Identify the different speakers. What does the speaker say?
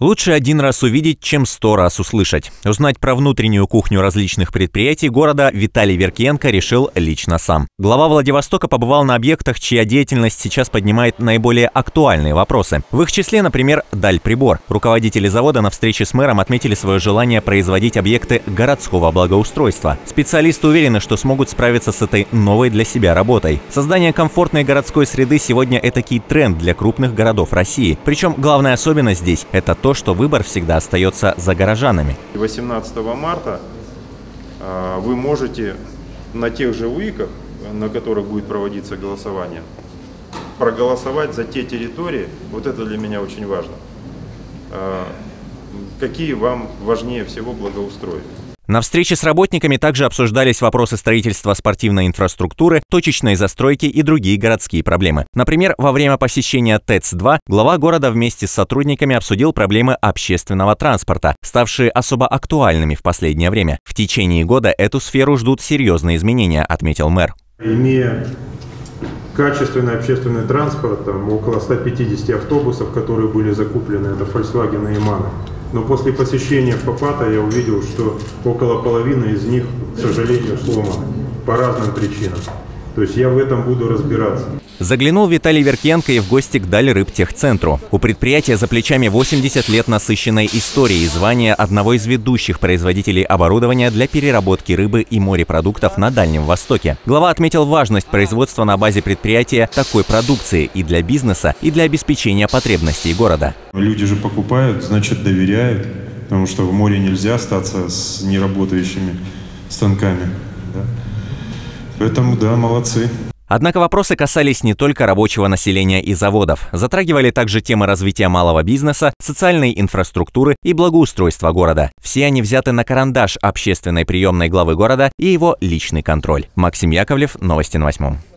Speaker 1: Лучше один раз увидеть, чем 100 раз услышать. Узнать про внутреннюю кухню различных предприятий города Виталий Веркиенко решил лично сам. Глава Владивостока побывал на объектах, чья деятельность сейчас поднимает наиболее актуальные вопросы. В их числе, например, Дальприбор. Руководители завода на встрече с мэром отметили свое желание производить объекты городского благоустройства. Специалисты уверены, что смогут справиться с этой новой для себя работой. Создание комфортной городской среды сегодня этакий тренд для крупных городов России. Причем главная особенность здесь – это то, что выбор всегда остается за горожанами.
Speaker 2: 18 марта вы можете на тех же УИКах, на которых будет проводиться голосование, проголосовать за те территории, вот это для меня очень важно, какие вам важнее всего благоустроить.
Speaker 1: На встрече с работниками также обсуждались вопросы строительства спортивной инфраструктуры, точечной застройки и другие городские проблемы. Например, во время посещения ТЭЦ-2 глава города вместе с сотрудниками обсудил проблемы общественного транспорта, ставшие особо актуальными в последнее время. В течение года эту сферу ждут серьезные изменения, отметил мэр.
Speaker 3: Имея качественный общественный транспорт, около 150 автобусов, которые были закуплены, это Volkswagen и MAN. Но после посещения ФАПАТа я увидел, что около половины из них, к сожалению, сломаны по разным причинам. То есть я в этом буду разбираться.
Speaker 1: Заглянул Виталий Веркиенко и в гости к Дальрыбтехцентру. У предприятия за плечами 80 лет насыщенной историей, звание одного из ведущих производителей оборудования для переработки рыбы и морепродуктов на Дальнем Востоке. Глава отметил важность производства на базе предприятия такой продукции и для бизнеса, и для обеспечения потребностей города.
Speaker 3: Люди же покупают, значит доверяют, потому что в море нельзя остаться с неработающими станками. Да? Поэтому да, молодцы.
Speaker 1: Однако вопросы касались не только рабочего населения и заводов. Затрагивали также темы развития малого бизнеса, социальной инфраструктуры и благоустройства города. Все они взяты на карандаш общественной приемной главы города и его личный контроль. Максим Яковлев, новости на 8.